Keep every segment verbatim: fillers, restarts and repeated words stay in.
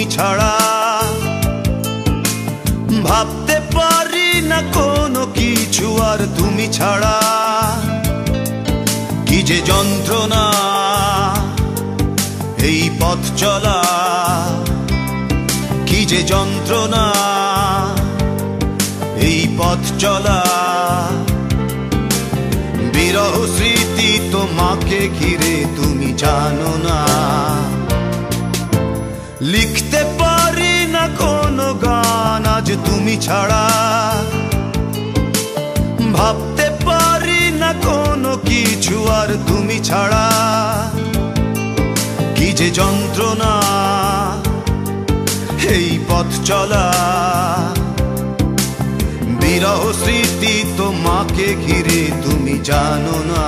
ছাড়া। ভাবতে পারি না কোনো কিছু আর তুমি ছাড়া। কি যে যন্ত্রণা এই পথ চলা, কি যে যন্ত্রণা এই পথ চলা। বিরহ স্মৃতি তোমাকে ঘিরে তুমি জানো না। লিখতে পারি না কোনো গান আজ তুমি ছাড়া। ভাবতে পারি না কোনো কিছু আর তুমি ছাড়া। কি যে যন্ত্রণা এই পথ চলা। বিরহ স্মৃতি তোমাকে ঘিরে তুমি জানো না।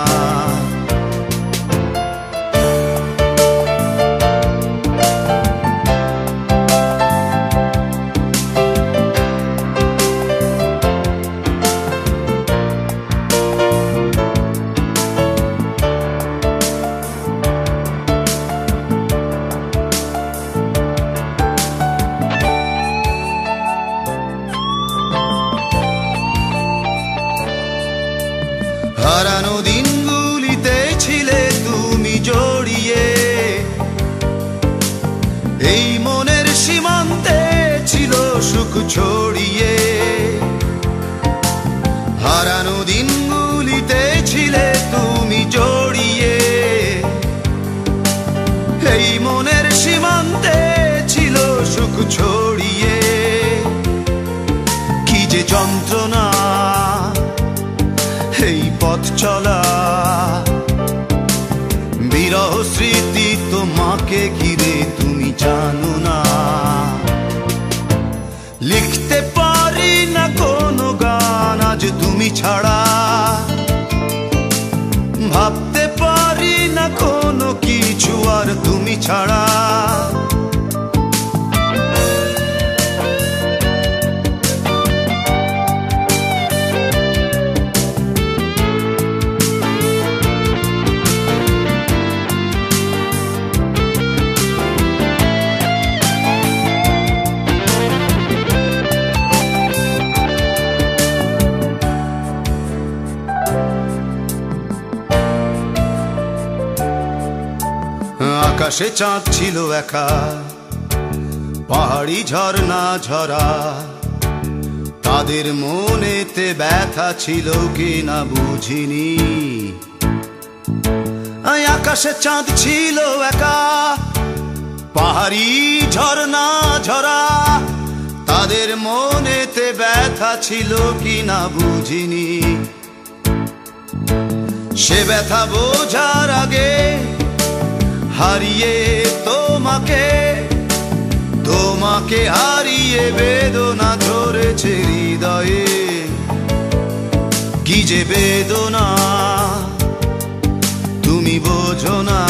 হারানো দিনগুলিতে ছিলে তুমি জড়িয়ে। এই মনের সীমান্তে ছিল সুখ ছড়িয়ে। হারানো দিনগুলিতে ছিলে তুমি জড়িয়ে। এই মনের সীমান্তে ছিল সুখ ছড়িয়ে। কি যে যন্ত্রণা এই পথ চলা। বিরহ স্মৃতি তোমাকে ঘিরে তুমি জানো না। লিখতে পারি না কোনো গান আজ তুমি ছাড়া। ভাবতে পারি না কোনো কিছু আর তুমি ছাড়া। আকাশে চাঁদ ছিল একা, পাহাড়ি ঝর্ণা ঝরা। তাদের মনেতে ব্যথা ছিল কিনা বুঝিনি। আকাশে চাঁদ ছিল একা, পাহাড়ি ঝর্ণা ঝরা। তাদের মনেতে ব্যথা ছিল কিনা বুঝিনি। সে ব্যথা বোঝার আগে হারিয়ে তোমাকে, তোমাকে হারিয়ে বেদনা ধরেছে হৃদয়ে। কি যে বেদনা তুমি বোঝো না।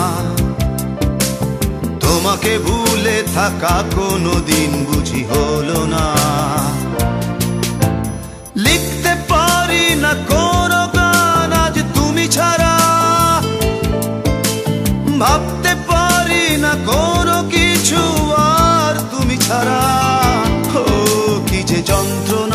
তোমাকে ভুলে থাকা কোনো দিন বুঝি হলো না। লিখতে পারি না কোনো গান আজ তুমি ছাড়া। ভাবতে পারি না কোনো কিছু আর তুমি ছাড়া। ও কি যে যন্ত্রণা